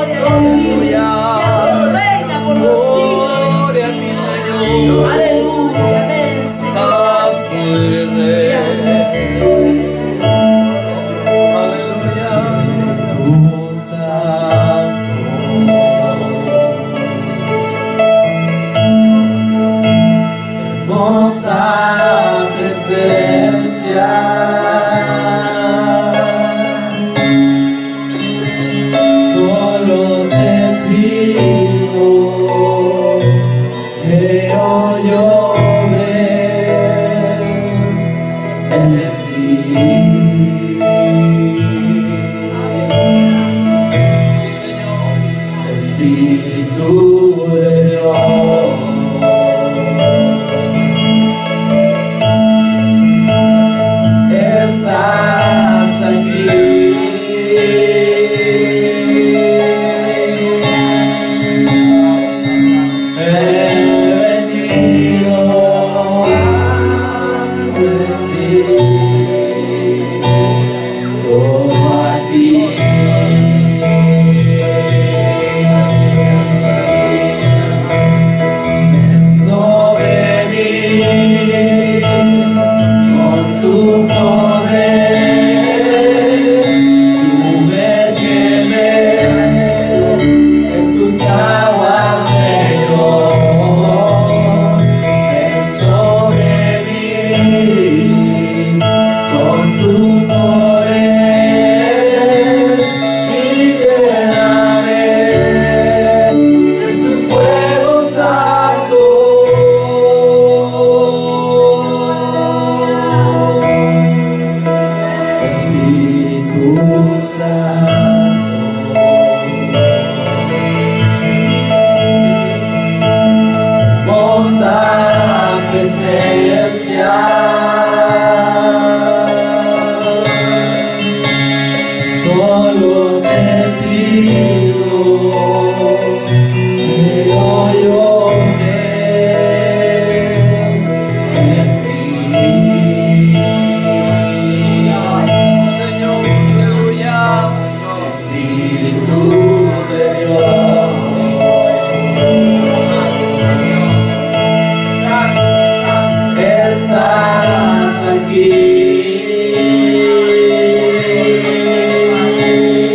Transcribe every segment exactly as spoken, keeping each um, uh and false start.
gloria al que vive y al que reina por los siglos de los siglos. Aleluya, amén, Señor. Gracias, gracias, Señor. Hermosa presencia, solo te pido que hoy obres en mí. Sí, Señor. Espíritu de Dios, estás aquí. He venido a pedir todo a ti. Ven sobre mí con tu poder, sumérgeme en tus aguas, Señor. Ven sobre mí con tu poder y lléname de tu fuego santo. Espíritu Santo, hermosa presencia, solo te pido que hoy obres en mí. Señor, aleluya. Espíritu de Dios, estás aquí.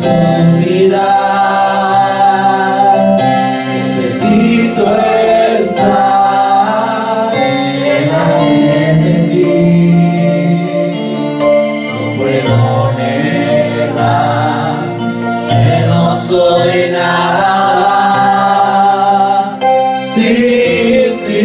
unidad. Necesito estar delante de ti. No puedo negar que no soy nada sin ti.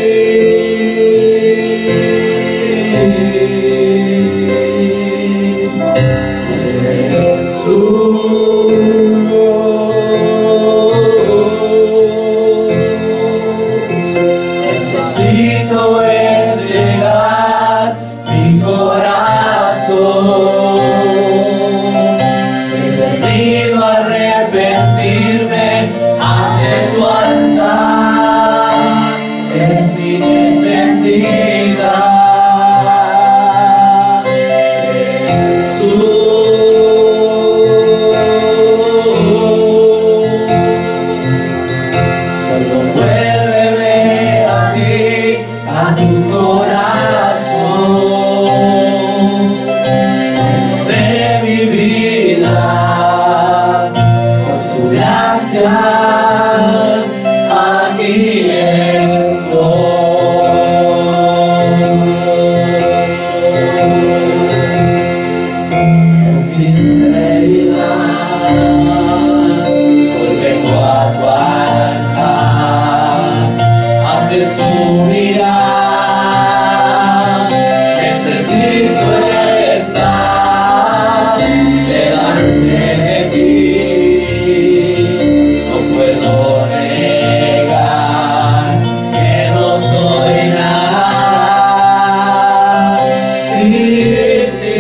Necesito entregar mi corazón. He venido a arrepentirme ante tu altar. Es mi necesidad. Solo vuélveme a mí, a tu corazón, de mi vida, por su gracia, aquí estoy. En sinceridad, hoy vengo a tu altar, ante su mirar. Necesito estar delante de ti. No puedo negar que no soy nada sin ti.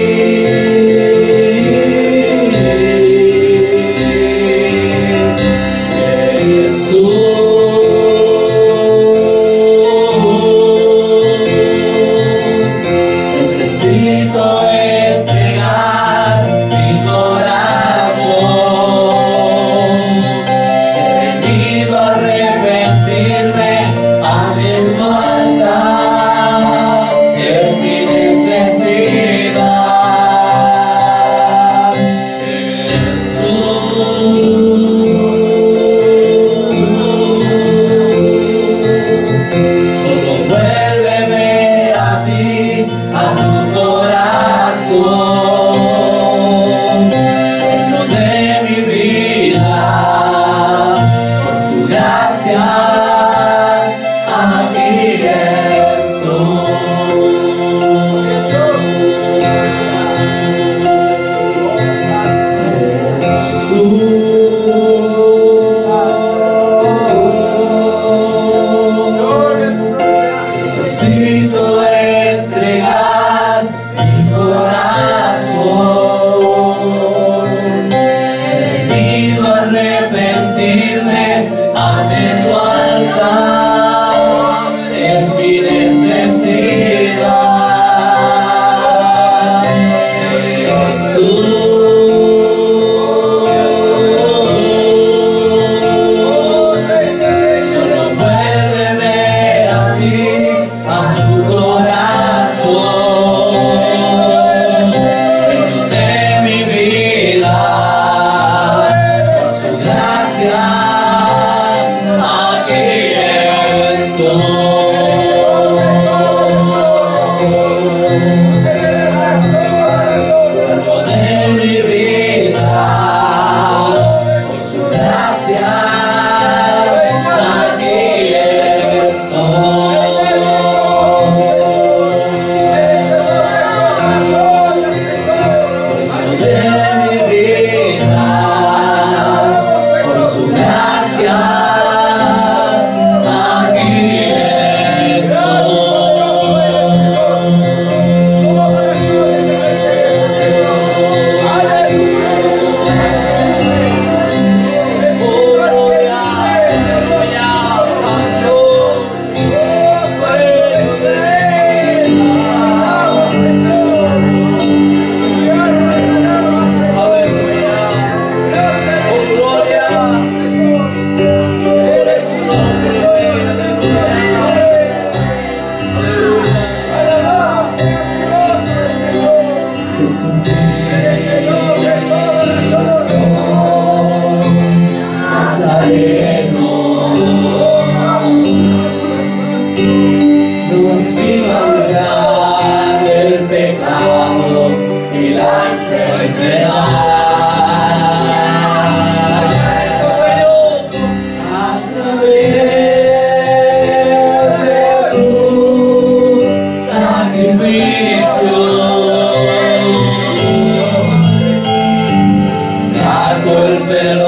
Necesito entregar mi corazón. He venido a arrepentirme ante tu altar. Es mi necesidad, Jesús. Solo vuélveme a ti, a tu corazón, dueño de mi vida, por su gracia, aquí necesito entregar mi corazón. He venido a arrepentirme ante su altar. Es mi necesidad, Jesús. Solo vuélveme a ti, a tu corazón, dueño de mi vida, por su gracia. perdón.